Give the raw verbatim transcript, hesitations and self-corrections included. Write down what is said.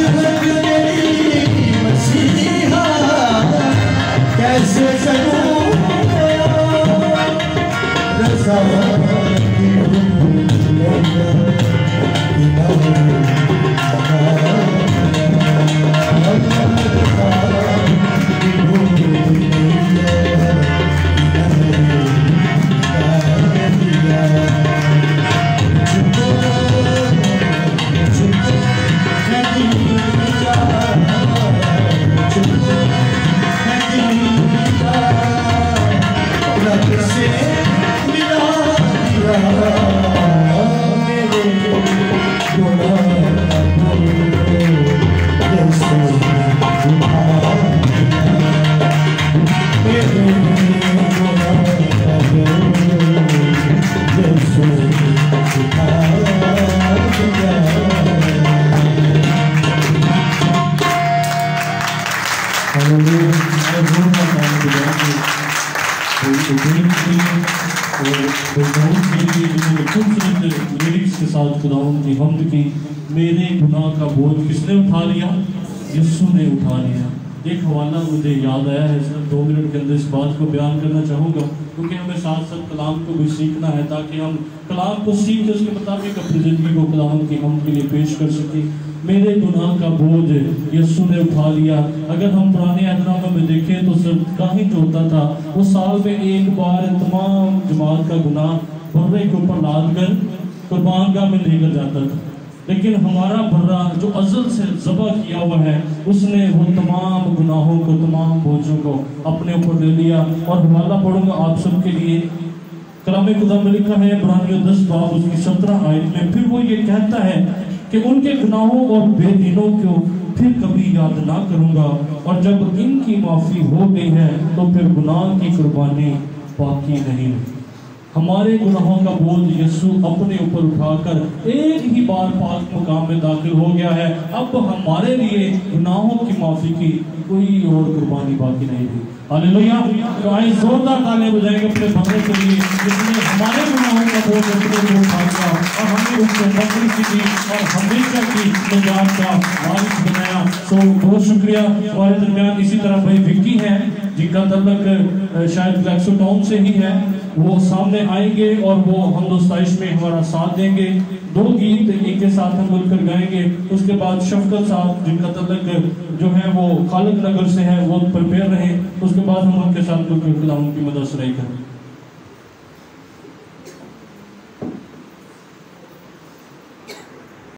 मेरे गुनाह का बोझ किसने उठा लिया? यीशु ने उठा लिया। एक हवाला मुझे याद आया है, सर दो मिनट के अंदर इस बात को बयान करना चाहूँगा, क्योंकि हमें साथ साथ कलाम को भी सीखना है ताकि हम कलाम को सीख के उसके मुताबिक अपनी ज़िंदगी को कलाम की हम के लिए पेश कर सकें। मेरे गुनाह का बोझ यीशु ने उठा लिया। अगर हम पुराने अहदनामे में देखें तो सब काहिन जो होता था वो साल में एक बार तमाम जमात का गुनाह बर्रे के ऊपर लाद कर कुर्बानगाह में लेकर जाता था, लेकिन हमारा बर्रा जो अज़ल से ज़बह किया हुआ है उसने वो तमाम गुनाहों को, तमाम बोझों को अपने ऊपर ले लिया। और हवाला पढ़ूंगा आप सबके लिए। कलाम खुदा में लिखा है इब्रानियों दस बाब उसकी सत्रह आयत में, फिर वो ये कहता है कि उनके गुनाहों और बेदीनों को फिर कभी याद ना करूंगा, और जब इनकी माफ़ी हो गई है तो फिर गुनाह की कुर्बानी बाकी नहीं। हमारे गुनाहों का बोझ यीशु अपने ऊपर उठाकर एक ही बार पाक मुकाम में दाखिल हो गया है। अब हमारे लिए गुनाहों की माफ़ी की कोई और कुर्बानी बाकी नहीं थी। हालेलुया। तो आइए जोरदार तालियां बजाएंगे अपने बंदे के लिए जिसने हमारे गुनाहों का बोझ अपने ऊपर उठाया और हमें उसको बकरी की दी और हमेशा की निजात का वारिस बनाया। तो बहुत शुक्रिया। हमारे दरमियान इसी तरह भाई विक्की है जिनका तल्लक शायद ब्लैक्सो टाउन से ही है, वो सामने आएंगे और वो हम दोस्ताइश में हमारा साथ देंगे। दो गीत एक के साथ हम मिलकर गाएंगे। उसके बाद शफकत साहब जिनका तल्लक जो है वो खालिद नगर से है वो प्रिपेयर रहे। उसके बाद हम उनके साथ मिलकर कलाम की मदद सुनाई करें।